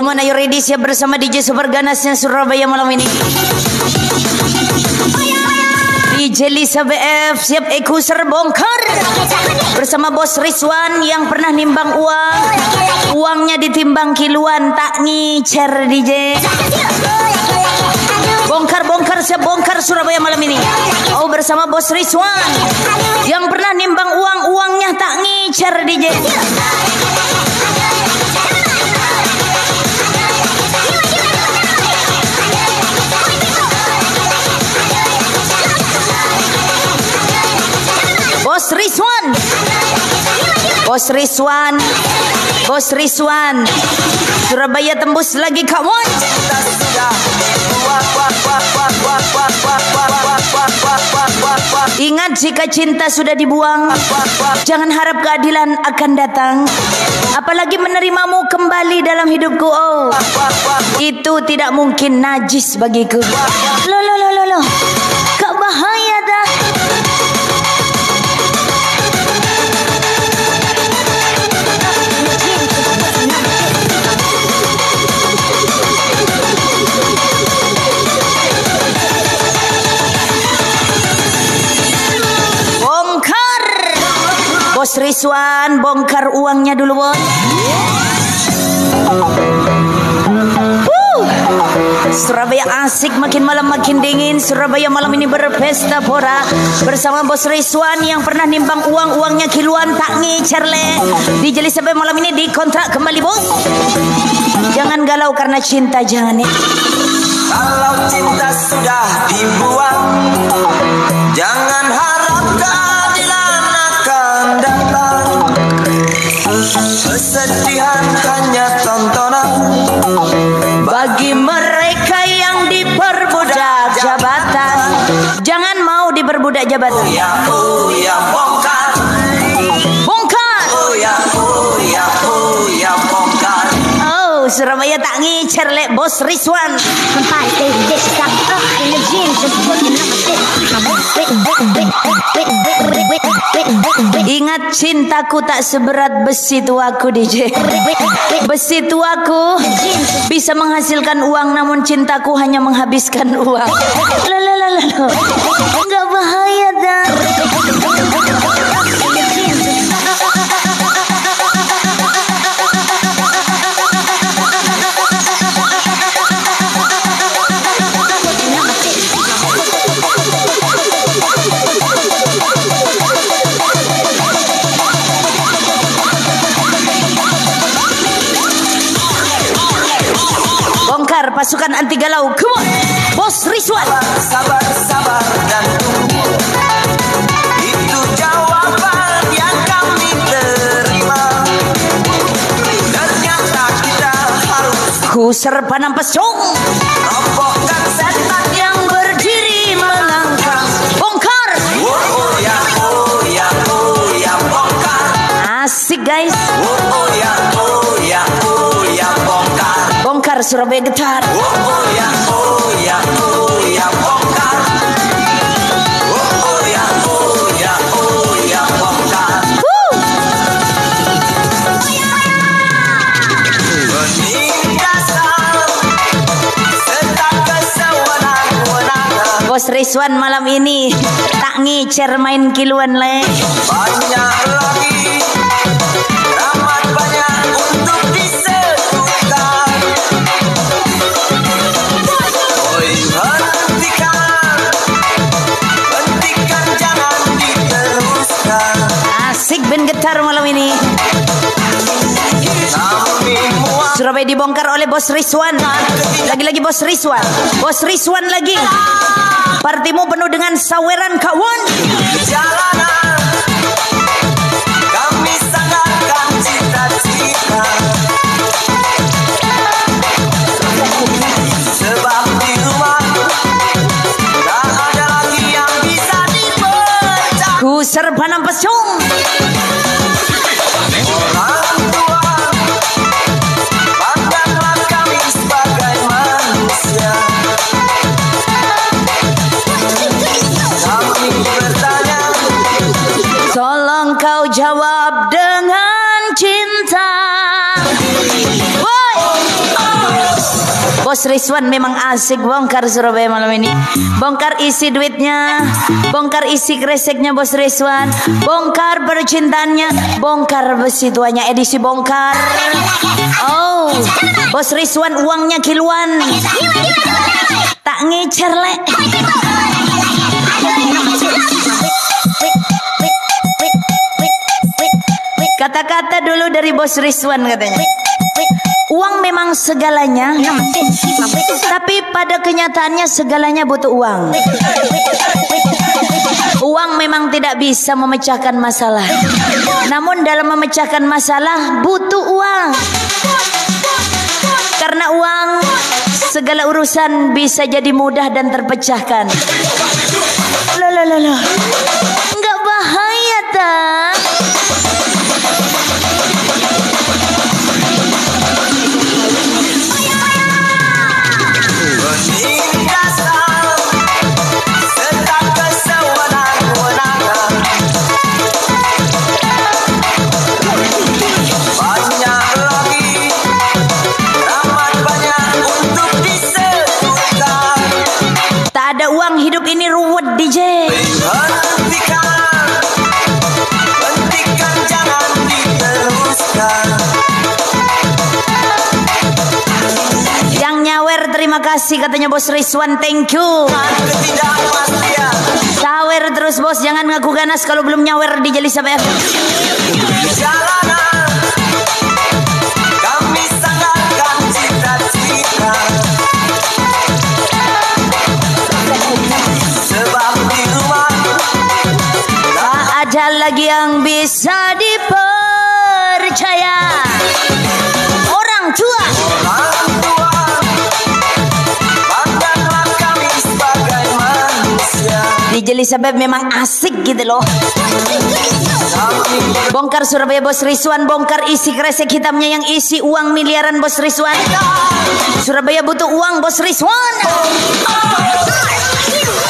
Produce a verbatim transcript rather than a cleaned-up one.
Come on, are you ready? Siap bersama D J super ganasnya Surabaya malam ini. D J Lisa B F siap ekuser bongkar bersama Bos Rizwan yang pernah nimbang uang. Uangnya ditimbang kiluan, tak ngicer D J. Bongkar-bongkar siap bongkar Surabaya malam ini. Oh, bersama Bos Rizwan yang pernah nimbang uang, uangnya tak ngicer D J. Bos Rizwan, Bos Rizwan, Bos Rizwan, Surabaya tembus lagi kawan. Ingat, jika cinta sudah dibuang, jangan harap keadilan akan datang. Apalagi menerimamu kembali dalam hidupku. Oh, itu tidak mungkin, najis bagiku. Loh, loh, loh, loh, loh. Kak bahaya dah. Bos Rizwan, bongkar uangnya dulu, Bos. Uh, Surabaya asik, makin malam makin dingin. Surabaya malam ini berpesta pora bersama Bos Rizwan yang pernah nimbang uang, uangnya kiluan, tak ngicer le. D J sampai malam ini dikontrak kembali, Bos. Jangan galau karena cinta, jangan ya. Kalau cinta sudah dibuang, jangan harap keadilan akan datang. Kesedihan hanya tontonan bagi mereka yang diperbudak jabatan. Jangan mau diperbudak jabatan. Oh ya, oh ya, bongkar, bongkar. Oh ya, oh ya, oh ya, bongkar. Oh, Surabaya tak ngicer le, Bos Rizwan. Ingat, cintaku tak seberat besi tuaku D J. Besi tuaku bisa menghasilkan uang, namun cintaku hanya menghabiskan uang. Lalalala, enggak bahaya dah. Pasukan anti galau, come on, Bos Rizwan. Sabar, sabar dan tunggu, itu jawaban yang kami terima. Ternyata kita harus kuser panam pesong, robohkan setan yang berdiri melangkah. Bongkar. Oh, oh ya, oh ya, oh ya, bongkar. Asik guys. Oh, oh ya, oh ya, oh ya, bongkar. Bongkar Surabaya getar. Oh, oh ya, oh ya, oh ya, bongkar. Oh, oh ya, oh ya, oh ya, bongkar. Penindasan serta kesewenang-wenangan. Bos Rizwan malam ini tak ngicer main kiluan le. Banyak lagi, ramad banyak untuk disebutkan. Oi, hentikan, hentikan, jangan diteruskan. Asik band getar malam ini. Kami muak Surabaya dibongkar oleh Bos Rizwan. Lagi-lagi Bos Rizwan. Bos Rizwan lagi. Partimu penuh dengan saweran kawan. jalanan. Kami sangatkan cita-cita. Sebab di rumah tak ada lagi yang bisa dipecah. Kuser panam pesong. Orang tua, pandanglah kami sebagai manusia. Kami bertanya, Tolong kau jawab dengan cinta. Woi. Bos Rizwan memang asik bongkar Surabaya malam ini. Bongkar isi duitnya, bongkar isi kreseknya Bos Rizwan, bongkar percintaannya, bongkar besi tuanya edisi bongkar. Oh, Bos Rizwan uangnya kiluan. Tak ngecer lek. Kata-kata dulu dari Bos Rizwan katanya. Uang memang segalanya, tapi pada kenyataannya segalanya butuh uang. Uang memang tidak bisa memecahkan masalah, namun dalam memecahkan masalah butuh uang. Karena uang, segala urusan bisa jadi mudah dan terpecahkan. Loh, loh, loh, loh. Enggak bahaya tak? Ada uang hidup ini ruwet D J. Hentikan, hentikan jangan diteruskan. Yang nyawer terima kasih katanya Bos Rizwan, thank you. Sawer terus bos, jangan ngaku ganas kalau belum nyawer di Jeli Saber. Jalanan kami sandarkan cita-cita. Ada lagi yang bisa dipercaya. Orang tua, orang tua, pandanglah kami sebagai manusia. Di Jeli Sabab memang asik gitu loh. Bongkar Surabaya Bos Rizwan, bongkar isi kresek hitamnya yang isi uang miliaran Bos Rizwan. Surabaya butuh uang Bos Rizwan.